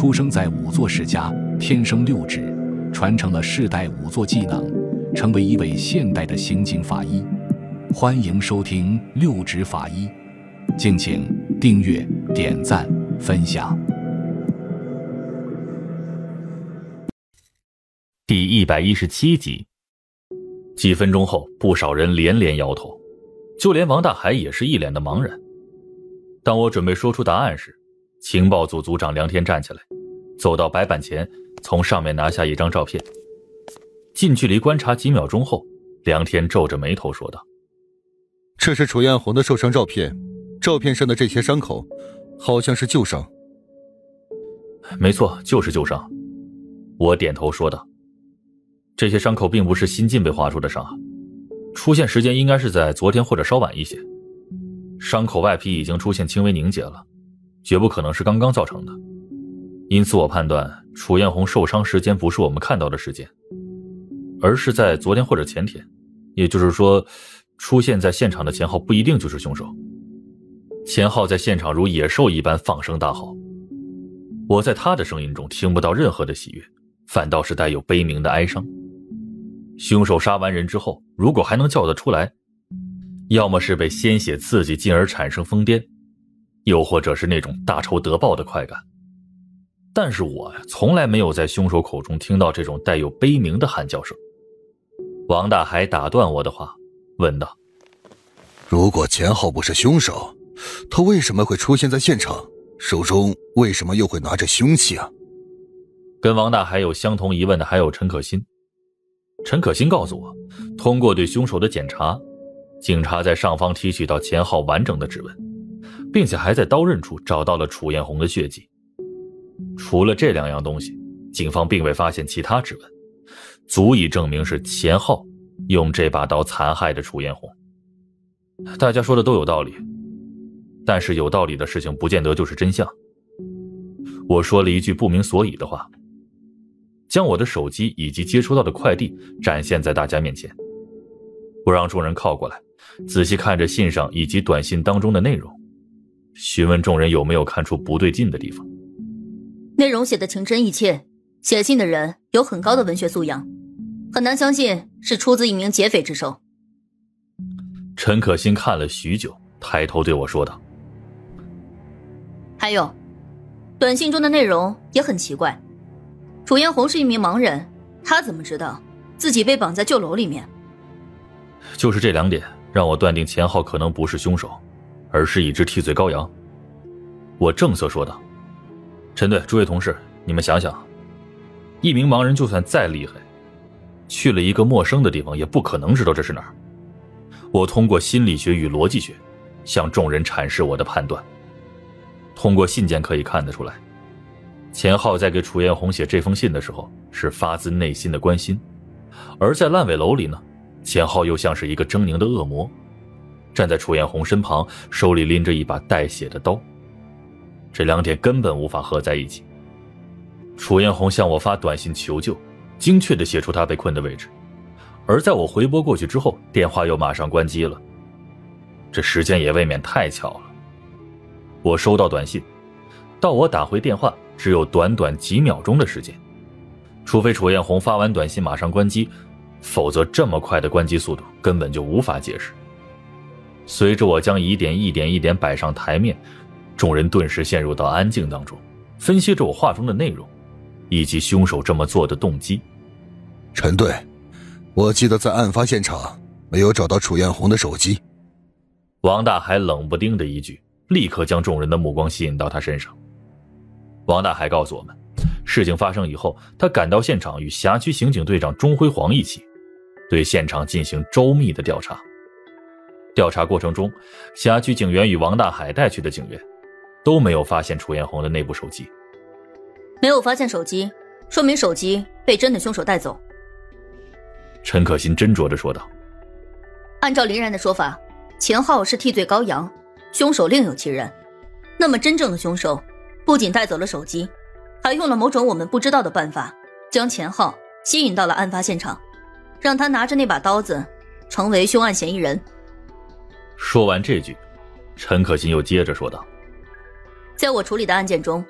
出生在仵作世家，天生六指，传承了世代仵作技能，成为一位现代的刑警法医。欢迎收听六指法医，敬请订阅、点赞、分享。 第117集。几分钟后，不少人连连摇头，就连王大海也是一脸的茫然。当我准备说出答案时，情报组组长梁天站起来，走到白板前，从上面拿下一张照片。近距离观察几秒钟后，梁天皱着眉头说道： 这是楚艳红的受伤照片，照片上的这些伤口好像是旧伤。 没错，就是旧伤。我点头说道。这些伤口并不是新近被划出的伤，出现时间应该是在昨天或者稍晚一些。伤口外皮已经出现轻微凝结了，绝不可能是刚刚造成的。因此我判断楚艳红受伤时间不是我们看到的时间，而是在昨天或者前天，也就是说出现在现场的钱浩不一定就是凶手。钱浩在现场如野兽一般放声大吼，我在他的声音中听不到任何的喜悦，反倒是带有悲鸣的哀伤。凶手杀完人之后，如果还能叫得出来，要么是被鲜血刺激进而产生疯癫，又或者是那种大仇得报的快感。但是我从来没有在凶手口中听到这种带有悲鸣的喊叫声。王大海打断我的话，问道： 如果钱浩不是凶手，他为什么会出现在现场？手中为什么又会拿着凶器啊？ 跟王大海有相同疑问的还有陈可辛。陈可辛告诉我，通过对凶手的检查，警察在上方提取到钱浩完整的指纹，并且还在刀刃处找到了楚艳红的血迹。除了这两样东西，警方并未发现其他指纹，足以证明是钱浩用这把刀残害的楚艳红。大家说的都有道理，但是有道理的事情不见得就是真相。我说了一句不明所以的话，将我的手机以及接触到的快递展现在大家面前。我让众人靠过来，仔细看着信上以及短信当中的内容，询问众人有没有看出不对劲的地方。 内容写得情真意切，写信的人有很高的文学素养，很难相信是出自一名劫匪之手。 陈可辛看了许久，抬头对我说道： 还有，短信中的内容也很奇怪。楚艳红是一名盲人，他怎么知道自己被绑在旧楼里面？ 就是这两点让我断定钱浩可能不是凶手，而是一只替罪羔羊。我正色说道：陈队，诸位同事，你们想想，一名盲人就算再厉害，去了一个陌生的地方也不可能知道这是哪儿。我通过心理学与逻辑学向众人阐释我的判断。通过信件可以看得出来，钱浩在给楚艳红写这封信的时候是发自内心的关心，而在烂尾楼里呢，钱浩又像是一个狰狞的恶魔，站在楚艳红身旁，手里拎着一把带血的刀。这两点根本无法合在一起。楚艳红向我发短信求救，精确地写出她被困的位置，而在我回拨过去之后，电话又马上关机了。这时间也未免太巧了。我收到短信，到我打回电话只有短短几秒钟的时间，除非楚艳红发完短信马上关机，否则这么快的关机速度根本就无法解释。随着我将疑点一点一点摆上台面，众人顿时陷入到安静当中，分析着我话中的内容以及凶手这么做的动机。 陈队，我记得在案发现场没有找到楚艳红的手机。 王大海冷不丁的一句，立刻将众人的目光吸引到他身上。王大海告诉我们，事情发生以后，他赶到现场与辖区刑警队长钟辉煌一起，对现场进行周密的调查。调查过程中，辖区警员与王大海带去的警员都没有发现楚艳红的内部手机。 没有发现手机，说明手机被真的凶手带走。 陈可辛斟酌着说道： 按照林然的说法，钱浩是替罪羔羊，凶手另有其人。那么真正的凶手不仅带走了手机，还用了某种我们不知道的办法，将钱浩吸引到了案发现场，让他拿着那把刀子成为凶案嫌疑人。 说完这句，陈可辛又接着说道： 在我处理的案件中，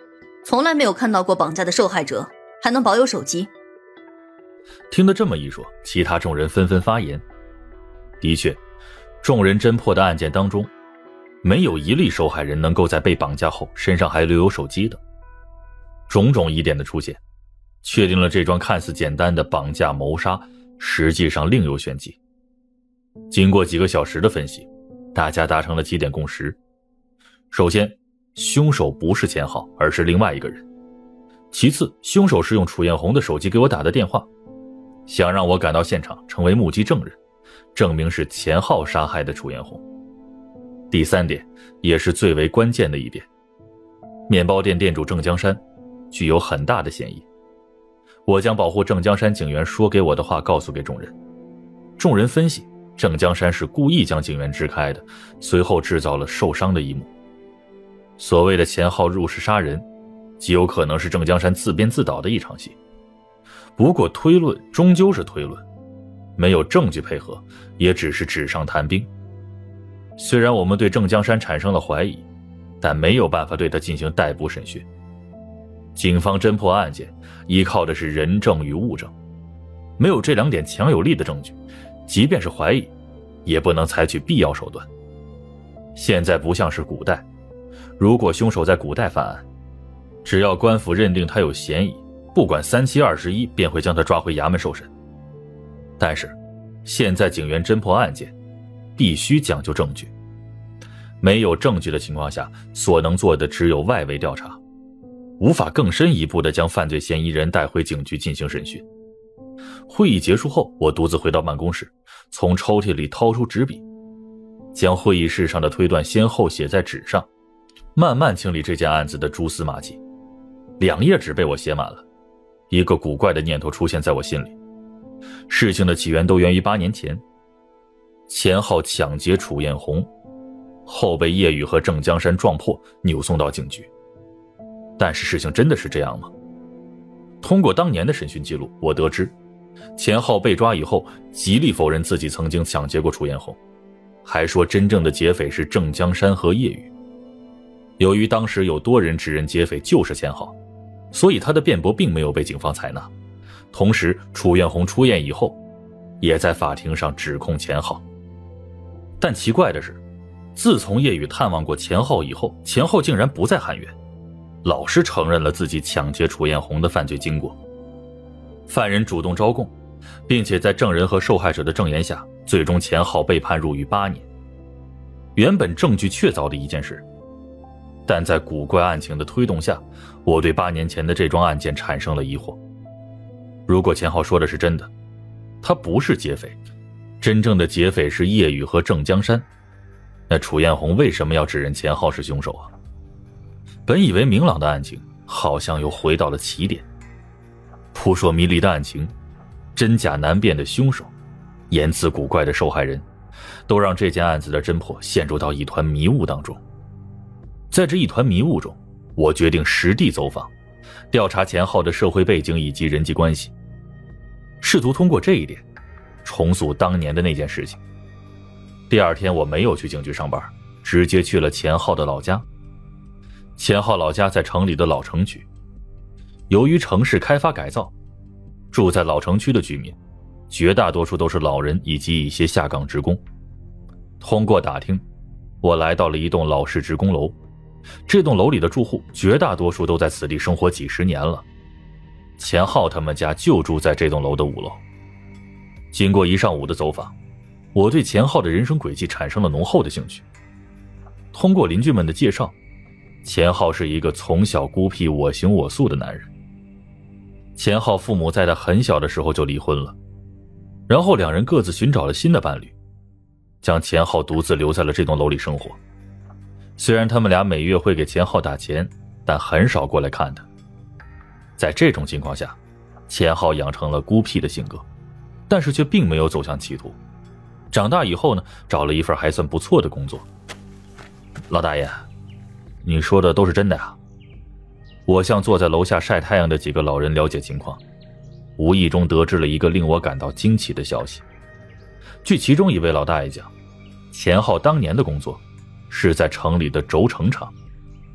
从来没有看到过绑架的受害者还能保有手机。 听得这么一说，其他众人纷纷发言。的确，众人侦破的案件当中，没有一例受害人能够在被绑架后身上还留有手机的。种种疑点的出现，确定了这桩看似简单的绑架谋杀实际上另有玄机。经过几个小时的分析，大家达成了几点共识。首先，凶手不是钱浩，而是另外一个人。其次，凶手是用楚艳红的手机给我打的电话，想让我赶到现场成为目击证人，证明是钱浩杀害的楚艳红。第三点，也是最为关键的一点，面包店店主郑江山具有很大的嫌疑。我将保护郑江山警员说给我的话告诉给众人。众人分析，郑江山是故意将警员支开的，随后制造了受伤的一幕。所谓的钱浩入室杀人，极有可能是郑江山自编自导的一场戏。不过推论终究是推论，没有证据配合，也只是纸上谈兵。虽然我们对郑江山产生了怀疑，但没有办法对他进行逮捕审讯。警方侦破案件依靠的是人证与物证，没有这两点强有力的证据，即便是怀疑，也不能采取必要手段。现在不像是古代，如果凶手在古代犯案，只要官府认定他有嫌疑，不管3721便会将他抓回衙门受审。但是现在警员侦破案件必须讲究证据，没有证据的情况下，所能做的只有外围调查，无法更深一步地将犯罪嫌疑人带回警局进行审讯。会议结束后，我独自回到办公室，从抽屉里掏出纸笔，将会议室上的推断先后写在纸上，慢慢清理这件案子的蛛丝马迹。2页纸被我写满了，一个古怪的念头出现在我心里。事情的起源都源于8年前，钱浩抢劫楚艳红，后被叶宇和郑江山撞破，扭送到警局。但是事情真的是这样吗？通过当年的审讯记录，我得知钱浩被抓以后极力否认自己曾经抢劫过楚艳红，还说真正的劫匪是郑江山和叶宇。由于当时有多人指认劫匪就是钱浩，所以他的辩驳并没有被警方采纳。同时楚艳红出院以后也在法庭上指控钱浩。但奇怪的是，自从叶宇探望过钱浩以后，钱浩竟然不再喊冤，老实承认了自己抢劫楚艳红的犯罪经过。犯人主动招供，并且在证人和受害者的证言下，最终钱浩被判入狱8年。原本证据确凿的一件事，但在古怪案情的推动下，我对8年前的这桩案件产生了疑惑。如果钱浩说的是真的，他不是劫匪，真正的劫匪是叶宇和郑江山，那楚艳红为什么要指认钱浩是凶手啊？本以为明朗的案情，好像又回到了起点。扑朔迷离的案情，真假难辨的凶手，言辞古怪的受害人，都让这件案子的侦破陷入到一团迷雾当中。在这一团迷雾中，我决定实地走访，调查钱浩的社会背景以及人际关系，试图通过这一点重塑当年的那件事情。第2天我没有去警局上班，直接去了钱浩的老家。钱浩老家在城里的老城区，由于城市开发改造，住在老城区的居民绝大多数都是老人以及一些下岗职工。通过打听，我来到了一栋老式职工楼，这栋楼里的住户绝大多数都在此地生活几十年了。钱浩他们家就住在这栋楼的5楼。经过1上午的走访，我对钱浩的人生轨迹产生了浓厚的兴趣。通过邻居们的介绍，钱浩是一个从小孤僻我行我素的男人。钱浩父母在他很小的时候就离婚了，然后2人各自寻找了新的伴侣，将钱浩独自留在了这栋楼里生活。虽然他们俩每月会给钱浩打钱，但很少过来看他。在这种情况下，钱浩养成了孤僻的性格，但是却并没有走向歧途。长大以后呢，找了一份还算不错的工作。老大爷，你说的都是真的呀？我向坐在楼下晒太阳的几个老人了解情况，无意中得知了一个令我感到惊奇的消息。据其中一位老大爷讲，钱浩当年的工作是在城里的轴承厂。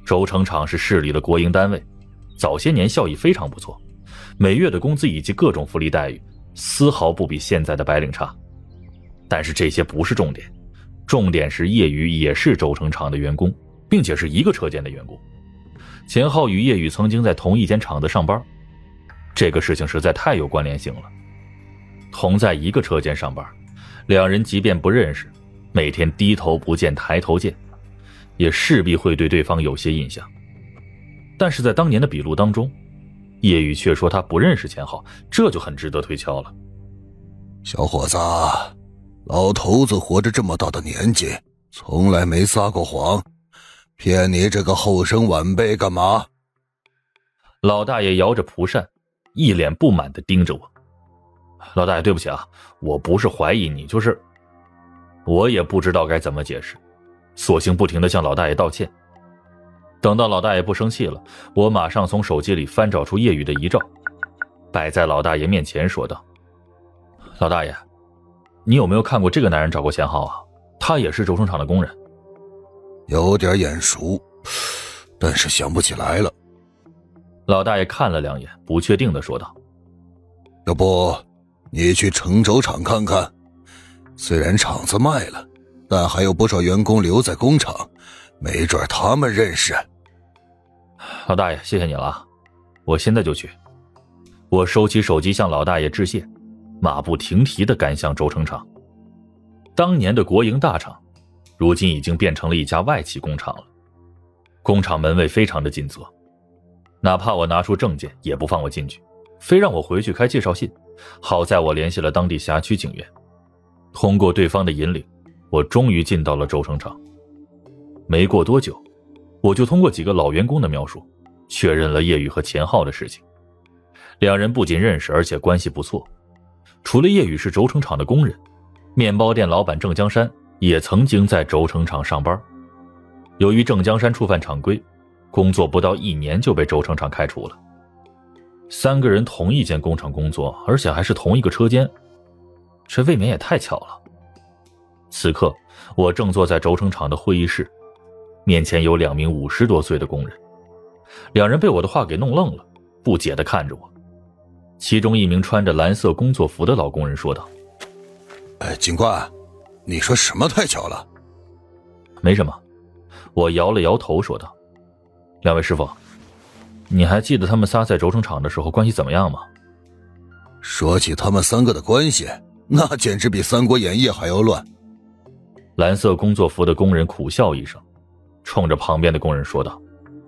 轴承厂是市里的国营单位，早些年效益非常不错，每月的工资以及各种福利待遇丝毫不比现在的白领差。但是这些不是重点，重点是叶宇也是轴承厂的员工，并且是一个车间的员工。钱浩与叶宇曾经在同一间厂子上班，这个事情实在太有关联性了。同在一个车间上班，两人即便不认识，每天低头不见抬头见，也势必会对对方有些印象。但是在当年的笔录当中，叶宇却说他不认识钱浩，这就很值得推敲了。 小伙子，老头子活着这么大的年纪，从来没撒过谎，骗你这个后生晚辈干嘛？ 老大爷摇着蒲扇，一脸不满地盯着我。老大爷，对不起啊，我不是怀疑你，就是我也不知道该怎么解释，索性不停地向老大爷道歉。等到老大爷不生气了，我马上从手机里翻找出叶宇的遗照，摆在老大爷面前说道：老大爷，你有没有看过这个男人找过钱浩啊？他也是轴承厂的工人。 有点眼熟，但是想不起来了。 老大爷看了两眼，不确定地说道： 要不你去成轴厂看看，虽然厂子卖了，但还有不少员工留在工厂，没准他们认识。 老大爷，谢谢你了啊，我现在就去。我收起手机向老大爷致谢，马不停蹄地赶向轴承厂。当年的国营大厂，如今已经变成了一家外企工厂了。工厂门卫非常的尽责，哪怕我拿出证件也不放我进去，非让我回去开介绍信。好在我联系了当地辖区警员，通过对方的引领，我终于进到了轴承厂。没过多久，我就通过几个老员工的描述，确认了叶宇和钱浩的事情。两人不仅认识，而且关系不错。除了叶宇是轴承厂的工人，面包店老板郑江山也曾经在轴承厂上班。由于郑江山触犯厂规，工作不到1年就被轴承厂开除了。3个人同一间工厂工作，而且还是同一个车间，这未免也太巧了。此刻我正坐在轴承厂的会议室，面前有2名50多岁的工人，两人被我的话给弄愣了，不解地看着我。其中一名穿着蓝色工作服的老工人说道： 警官，你说什么太巧了？ 没什么，我摇了摇头说道。2位师傅，你还记得他们仨在轴承厂的时候关系怎么样吗？ 说起他们3个的关系，那简直比《三国演义》还要乱。 蓝色工作服的工人苦笑一声，冲着旁边的工人说道：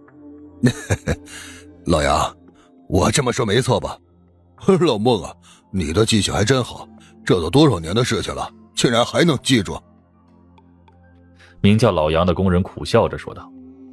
老杨，我这么说没错吧？老孟啊，你的记性还真好，这都多少年的事情了，竟然还能记住。 名叫老杨的工人苦笑着说道：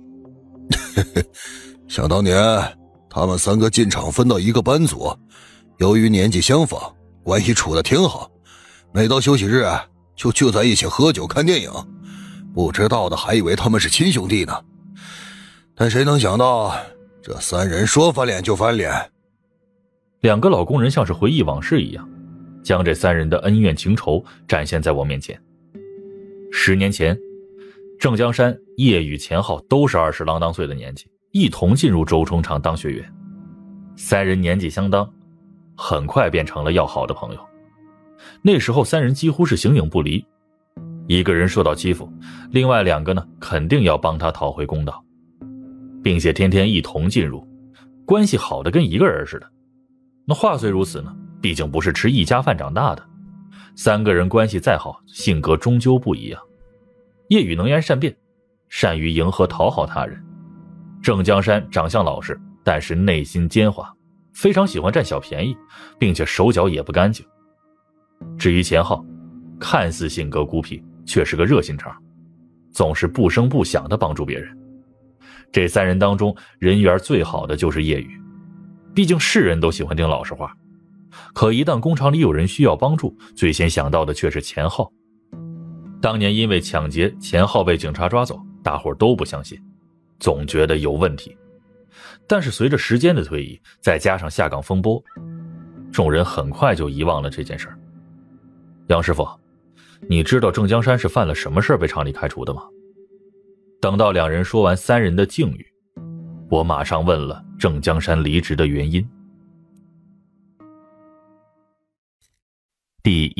想当年他们3个进厂分到一个班组，由于年纪相仿，关系处得挺好，每到休息日就聚在一起喝酒看电影，不知道的还以为他们是亲兄弟呢。但谁能想到这3人说翻脸就翻脸。 2个老工人像是回忆往事一样，将这3人的恩怨情仇展现在我面前。10年前，郑江山、叶宇、钱浩都是20郎当岁的年纪，一同进入轴承厂当学员。3人年纪相当，很快变成了要好的朋友。那时候3人几乎是形影不离，一个人受到欺负，另外2个呢肯定要帮他讨回公道，并且天天一同进入，关系好的跟一个人似的。那话虽如此呢，毕竟不是吃一家饭长大的，3个人关系再好，性格终究不一样。叶宇能言善辩，善于迎合讨好他人；郑江山长相老实，但是内心奸猾，非常喜欢占小便宜，并且手脚也不干净。至于钱浩，看似性格孤僻，却是个热心肠，总是不声不响地帮助别人。这3人当中，人缘最好的就是叶宇，毕竟是人都喜欢听老实话，可一旦工厂里有人需要帮助，最先想到的却是钱浩。当年因为抢劫，钱浩被警察抓走，大伙都不相信，总觉得有问题。但是随着时间的推移，再加上下岗风波，众人很快就遗忘了这件事儿。杨师傅，你知道郑江山是犯了什么事儿被厂里开除的吗？等到2人说完3人的境遇， 我马上问了郑江山离职的原因。第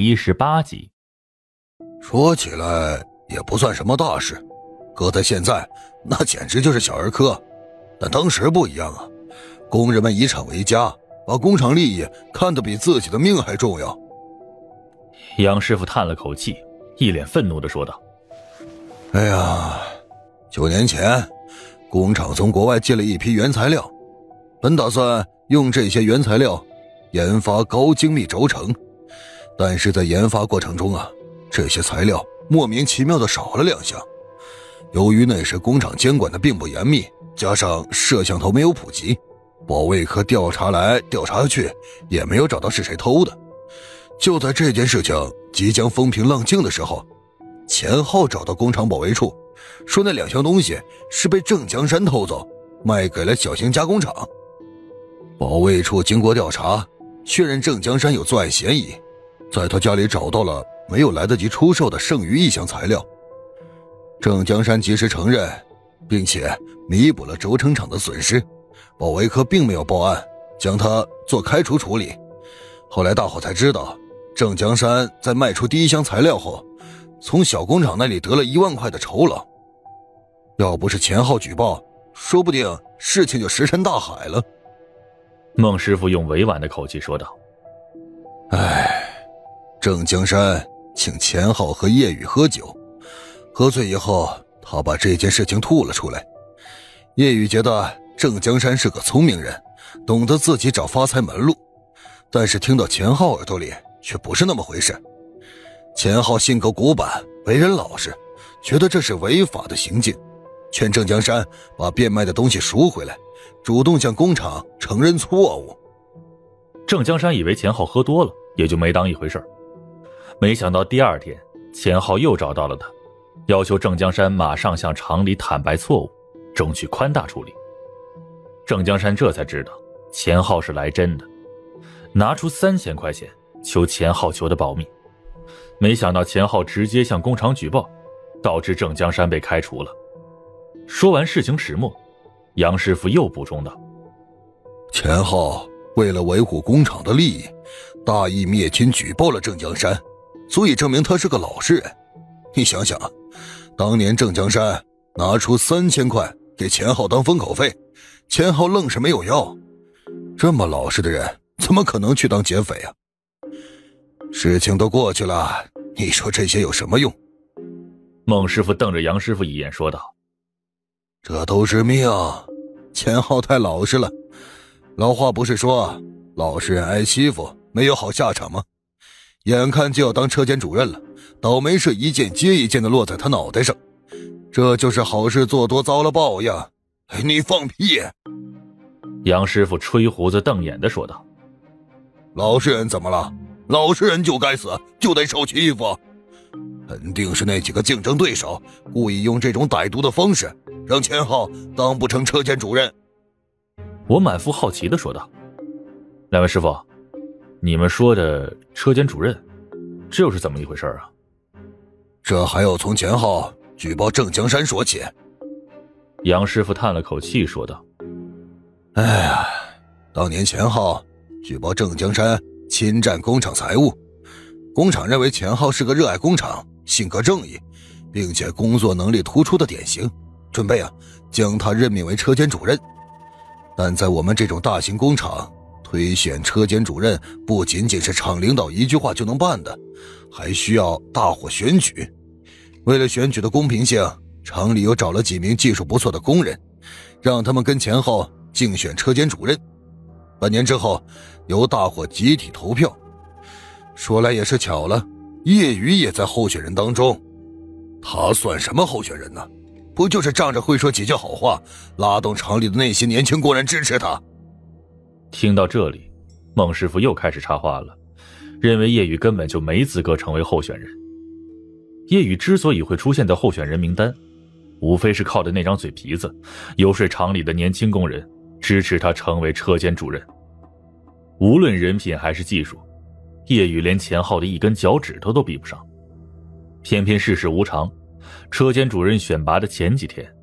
118集。 说起来也不算什么大事，搁在现在那简直就是小儿科，但当时不一样啊，工人们以厂为家，把工厂利益看得比自己的命还重要。 杨师傅叹了口气，一脸愤怒地说道： 哎呀，9年前工厂从国外借了一批原材料，本打算用这些原材料研发高精密轴承，但是在研发过程中啊，这些材料莫名其妙的少了2项。由于那时工厂监管的并不严密，加上摄像头没有普及，保卫科调查来调查去也没有找到是谁偷的。就在这件事情即将风平浪静的时候，钱浩找到工厂保卫处，说那2项东西是被郑江山偷走，卖给了小型加工厂。保卫处经过调查，确认郑江山有作案嫌疑，在他家里找到了没有来得及出售的剩余1项材料。郑江山及时承认，并且弥补了轴承厂的损失，保卫科并没有报案，将他做开除处理。后来大伙才知道，郑江山在卖出第1箱材料后，从小工厂那里得了1万块的酬劳。要不是钱浩举报，说不定事情就石沉大海了。 孟师傅用委婉的口气说道： 唉，郑江山请钱浩和叶雨喝酒，喝醉以后他把这件事情吐了出来。叶雨觉得郑江山是个聪明人，懂得自己找发财门路，但是听到钱浩耳朵里却不是那么回事。钱浩性格古板，为人老实，觉得这是违法的行径，劝郑江山把变卖的东西赎回来，主动向工厂承认错误。 郑江山以为钱浩喝多了，也就没当一回事，没想到第2天钱浩又找到了他，要求郑江山马上向厂里坦白错误，争取宽大处理。郑江山这才知道钱浩是来真的，拿出3000块钱求钱浩求的保密。没想到钱浩直接向工厂举报，导致郑江山被开除了。说完事情始末，杨师傅又补充道： 钱浩为了维护工厂的利益，大义灭亲举报了郑江山，足以证明他是个老实人。你想想，当年郑江山拿出3000块给钱浩当封口费，钱浩愣是没有要。这么老实的人怎么可能去当劫匪啊？事情都过去了，你说这些有什么用？ 孟师傅瞪着杨师傅一眼说道： 这都是命，钱浩太老实了。老话不是说老实人挨欺负没有好下场吗？眼看就要当车间主任了，倒霉事一件接一件的落在他脑袋上，这就是好事做多遭了报应。你放屁！ 杨师傅吹胡子瞪眼的说道： 老实人怎么了？老实人就该死，就得受欺负。肯定是那几个竞争对手故意用这种歹毒的方式，让钱浩当不成车间主任。 我满腹好奇的说道：两位师傅，你们说的车间主任，这又是怎么一回事啊？ 这还要从钱浩举报郑江山说起。 杨师傅叹了口气说道： 哎呀，当年钱浩举报郑江山侵占工厂财物，工厂认为钱浩是个热爱工厂、性格正义，并且工作能力突出的典型，准备将他任命为车间主任。但在我们这种大型工厂，推选车间主任不仅仅是厂领导一句话就能办的，还需要大伙选举。为了选举的公平性，厂里又找了几名技术不错的工人，让他们跟钱浩竞选车间主任。半年之后，由大伙集体投票。说来也是巧了，叶宇也在候选人当中。他算什么候选人呢？不就是仗着会说几句好话，拉动厂里的那些年轻工人支持他？ 听到这里，孟师傅又开始插话了，认为叶宇根本就没资格成为候选人。叶宇之所以会出现在候选人名单，无非是靠着那张嘴皮子，游说厂里的年轻工人支持他成为车间主任。无论人品还是技术，叶宇连钱浩的一根脚趾头都比不上。偏偏世事无常，车间主任选拔的前几天，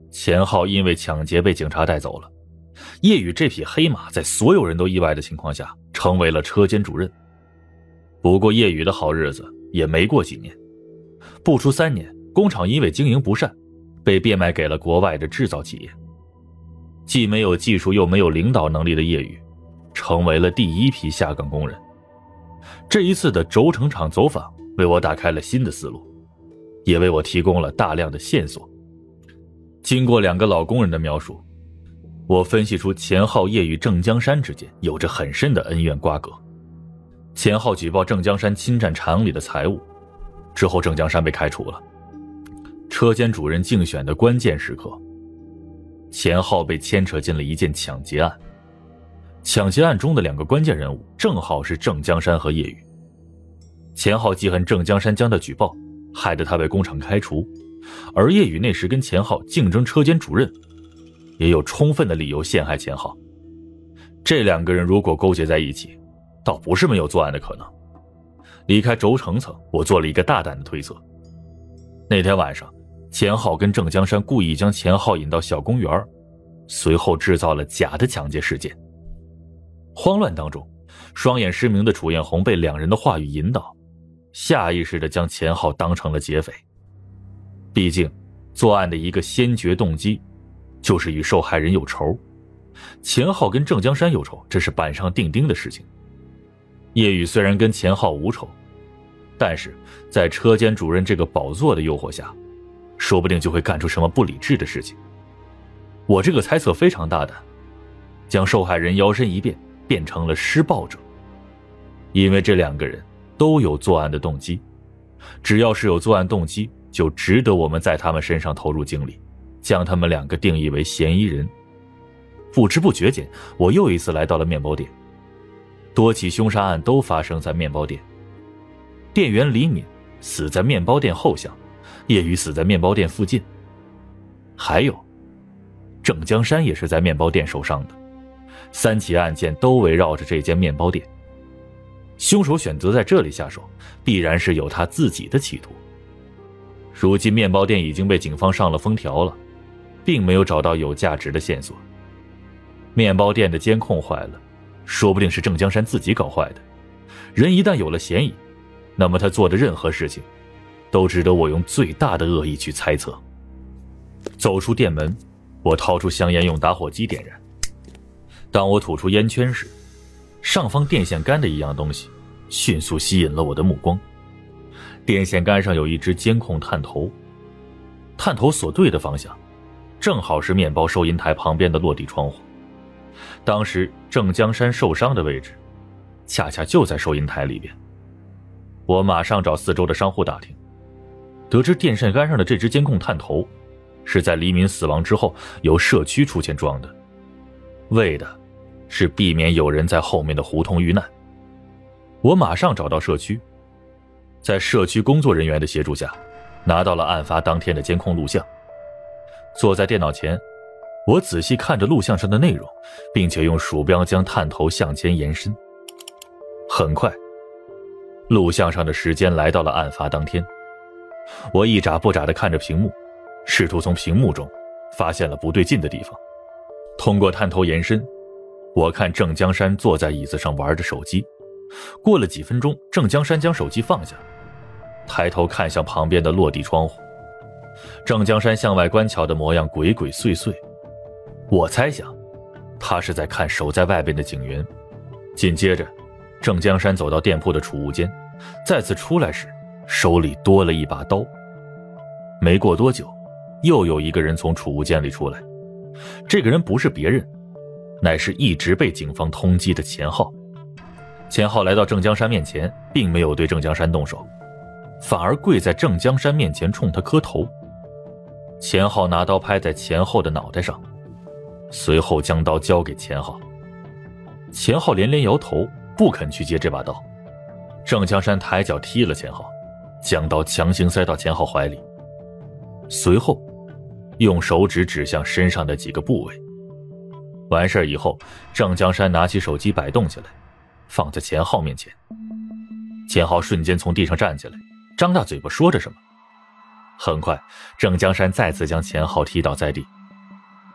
钱浩因为抢劫被警察带走了，叶宇这匹黑马在所有人都意外的情况下成为了车间主任。不过叶宇的好日子也没过几年，不出3年，工厂因为经营不善被变卖给了国外的制造企业。既没有技术又没有领导能力的叶宇成为了第1批下岗工人。这一次的轴承厂走访为我打开了新的思路，也为我提供了大量的线索。经过2个老工人的描述，我分析出钱浩业与郑江山之间有着很深的恩怨瓜葛。钱浩举报郑江山侵占厂里的财物，之后郑江山被开除了。车间主任竞选的关键时刻，钱浩被牵扯进了一件抢劫案。抢劫案中的2个关键人物正好是郑江山和叶宇。钱浩记恨郑江山将他举报，害得他被工厂开除，而叶宇那时跟钱浩竞争车间主任，也有充分的理由陷害钱浩。这2个人如果勾结在一起，倒不是没有作案的可能。离开轴承层，我做了一个大胆的推测。那天晚上，钱浩跟郑江山故意将钱浩引到小公园，随后制造了假的抢劫事件。慌乱当中，双眼失明的楚艳红被2人的话语引导，下意识地将钱浩当成了劫匪。毕竟作案的一个先决动机就是与受害人有仇，钱浩跟郑江山有仇，这是板上钉钉的事情。叶宇虽然跟钱浩无仇，但是在车间主任这个宝座的诱惑下，说不定就会干出什么不理智的事情。我这个猜测非常大胆，将受害人摇身一变变成了施暴者。因为这2个人都有作案的动机，只要是有作案动机，就值得我们在他们身上投入精力，将他们2个定义为嫌疑人。不知不觉间，我又一次来到了面包店。多起凶杀案都发生在面包店，店员李敏死在面包店后巷，叶宇死在面包店附近，还有郑江山也是在面包店受伤的。3起案件都围绕着这间面包店。凶手选择在这里下手，必然是有他自己的企图。如今面包店已经被警方上了封条了，并没有找到有价值的线索。面包店的监控坏了，说不定是郑江山自己搞坏的。人一旦有了嫌疑，那么他做的任何事情都值得我用最大的恶意去猜测。走出店门，我掏出香烟用打火机点燃。当我吐出烟圈时，上方电线杆的一样东西迅速吸引了我的目光。电线杆上有一只监控探头，探头所对的方向正好是面包收银台旁边的落地窗户。当时郑江山受伤的位置恰恰就在收银台里边。我马上找四周的商户打听，得知电线杆上的这只监控探头是在黎明死亡之后由社区出钱装的，为的是避免有人在后面的胡同遇难。我马上找到社区，在社区工作人员的协助下，拿到了案发当天的监控录像。坐在电脑前，我仔细看着录像上的内容，并且用鼠标将探头向前延伸。很快，录像上的时间来到了案发当天。我一眨不眨地看着屏幕，试图从屏幕中发现了不对劲的地方。通过探头延伸，我看郑江山坐在椅子上玩着手机。过了几分钟，郑江山将手机放下，抬头看向旁边的落地窗户。郑江山向外观瞧的模样鬼鬼祟祟，我猜想他是在看守在外边的警员。紧接着，郑江山走到店铺的储物间，再次出来时手里多了一把刀。没过多久，又有一个人从储物间里出来。这个人不是别人，乃是一直被警方通缉的钱浩。钱浩来到郑江山面前，并没有对郑江山动手，反而跪在郑江山面前冲他磕头。钱浩拿刀拍在钱后的脑袋上，随后将刀交给钱浩。钱浩连连摇头，不肯去接这把刀。郑江山抬脚踢了钱浩，将刀强行塞到钱浩怀里，随后用手指指向身上的几个部位。完事以后，郑江山拿起手机摆动起来，放在钱浩面前。钱浩瞬间从地上站起来，张大嘴巴说着什么。很快，郑江山再次将钱浩踢倒在地，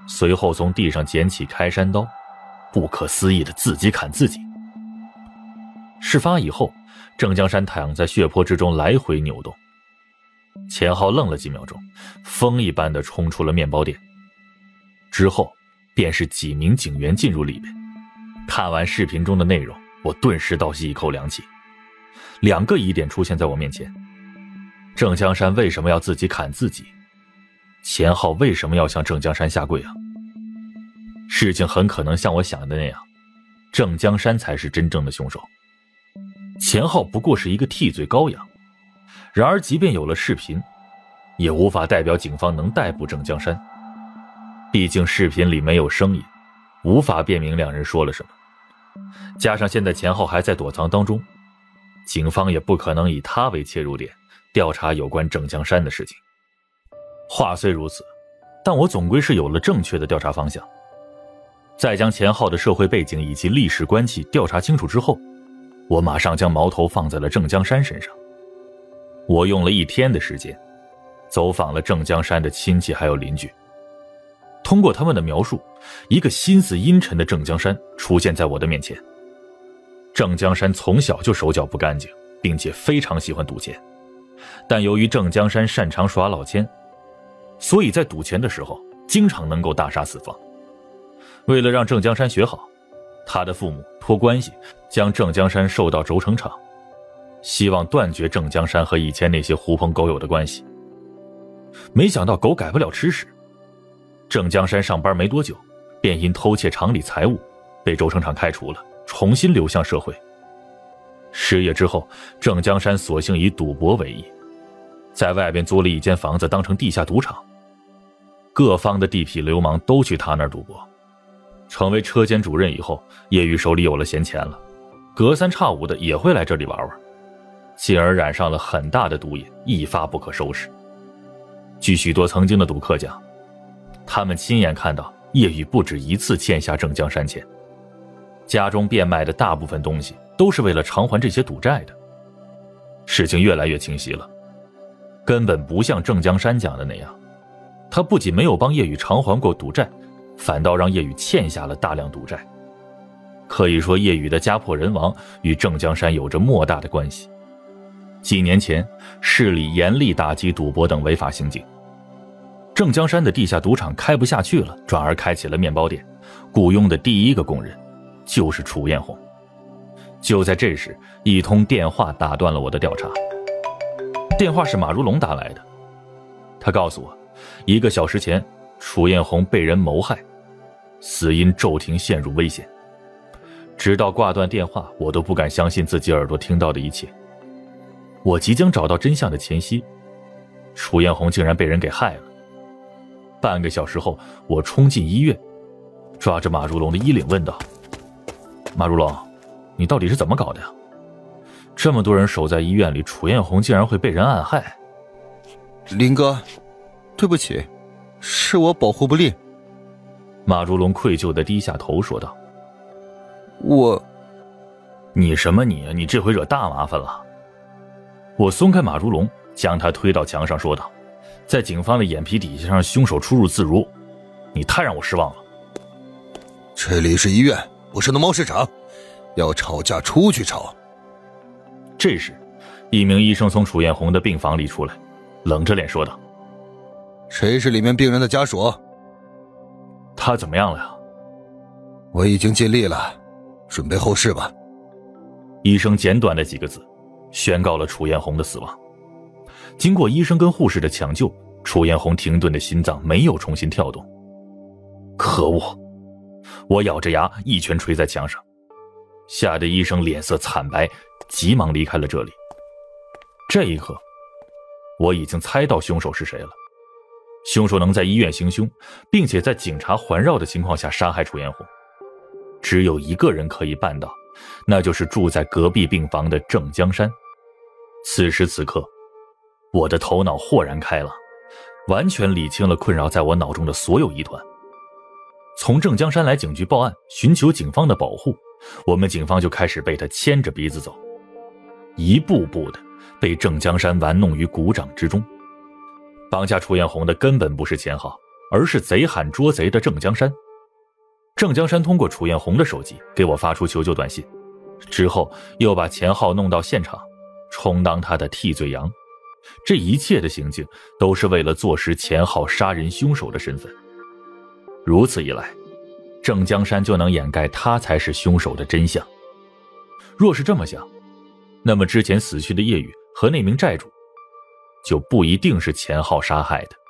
随后从地上捡起开山刀，不可思议的自己砍自己。事发以后，郑江山躺在血泊之中来回扭动。钱浩愣了几秒钟，风一般的冲出了面包店。之后便是几名警员进入里面。看完视频中的内容，我顿时倒吸一口凉气。2个疑点出现在我面前：郑江山为什么要自己砍自己？钱浩为什么要向郑江山下跪啊？事情很可能像我想的那样，郑江山才是真正的凶手，钱浩不过是一个替罪羔羊。然而即便有了视频，也无法代表警方能逮捕郑江山，毕竟视频里没有声音，无法辨明2人说了什么。加上现在钱浩还在躲藏当中，警方也不可能以他为切入点调查有关郑江山的事情。话虽如此，但我总归是有了正确的调查方向。在将钱浩的社会背景以及历史关系调查清楚之后，我马上将矛头放在了郑江山身上。我用了1天的时间，走访了郑江山的亲戚还有邻居。通过他们的描述，一个心思阴沉的郑江山出现在我的面前。郑江山从小就手脚不干净，并且非常喜欢赌钱。但由于郑江山擅长耍老千，所以在赌钱的时候经常能够大杀四方。为了让郑江山学好，他的父母托关系将郑江山授到轴承厂，希望断绝郑江山和以前那些狐朋狗友的关系。没想到狗改不了吃屎，郑江山上班没多久，便因偷窃厂里财物被轴承厂开除了，重新流向社会。失业之后，郑江山索性以赌博为义，在外边租了一间房子当成地下赌场，各方的地痞流氓都去他那儿赌博。成为车间主任以后，叶宇手里有了闲钱了，隔三差五的也会来这里玩玩，进而染上了很大的毒瘾，一发不可收拾。据许多曾经的赌客讲，他们亲眼看到叶宇不止一次欠下郑江山钱，家中变卖的大部分东西都是为了偿还这些赌债的。事情越来越清晰了，根本不像郑江山讲的那样，他不仅没有帮叶宇偿还过赌债，反倒让叶宇欠下了大量赌债。可以说叶宇的家破人亡与郑江山有着莫大的关系。几年前，市里严厉打击赌博等违法行径，郑江山的地下赌场开不下去了，转而开起了面包店，雇佣的第一个工人就是楚艳红。就在这时，一通电话打断了我的调查。电话是马如龙打来的，他告诉我，1个小时前楚艳红被人谋害，死因骤停陷入危险。直到挂断电话，我都不敢相信自己耳朵听到的一切。我即将找到真相的前夕，楚艳红竟然被人给害了。半个小时后，我冲进医院，抓着马如龙的衣领问道：马如龙，你到底是怎么搞的呀？这么多人守在医院里，楚艳红竟然会被人暗害。 林哥，对不起，是我保护不力。 马如龙愧疚地低下头说道：你什么你啊？你这回惹大麻烦了。我松开马如龙，将他推到墙上说道：在警方的眼皮底下让凶手出入自如，你太让我失望了。 这里是医院，不是农贸市场，要吵架出去吵。 这时，一名医生从楚艳红的病房里出来，冷着脸说道： 谁是里面病人的家属？ 他怎么样了呀？ 我已经尽力了，准备后事吧。 医生简短的几个字宣告了楚艳红的死亡。经过医生跟护士的抢救，楚艳红停顿的心脏没有重新跳动。可恶！我咬着牙一拳捶在墙上，吓得医生脸色惨白，急忙离开了这里。这一刻，我已经猜到凶手是谁了。凶手能在医院行凶，并且在警察环绕的情况下杀害楚艳红，只有一个人可以办到，那就是住在隔壁病房的郑江山。此时此刻，我的头脑豁然开朗，完全理清了困扰在我脑中的所有疑团。从郑江山来警局报案，寻求警方的保护，我们警方就开始被他牵着鼻子走，一步步的被郑江山玩弄于股掌之中。绑架楚艳红的根本不是钱浩， 而是贼喊捉贼的郑江山。郑江山通过楚艳红的手机给我发出求救短信，之后又把钱浩弄到现场，充当他的替罪羊。这一切的行径都是为了坐实钱浩杀人凶手的身份。如此一来，郑江山就能掩盖他才是凶手的真相。若是这么想，那么之前死去的叶宇和那名债主就不一定是钱浩杀害的。